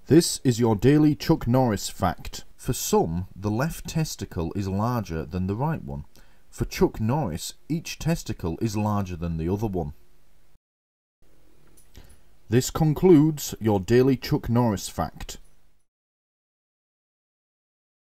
This is your daily Chuck Norris fact. For some, the left testicle is larger than the right one. For Chuck Norris, each testicle is larger than the other one. This concludes your daily Chuck Norris fact.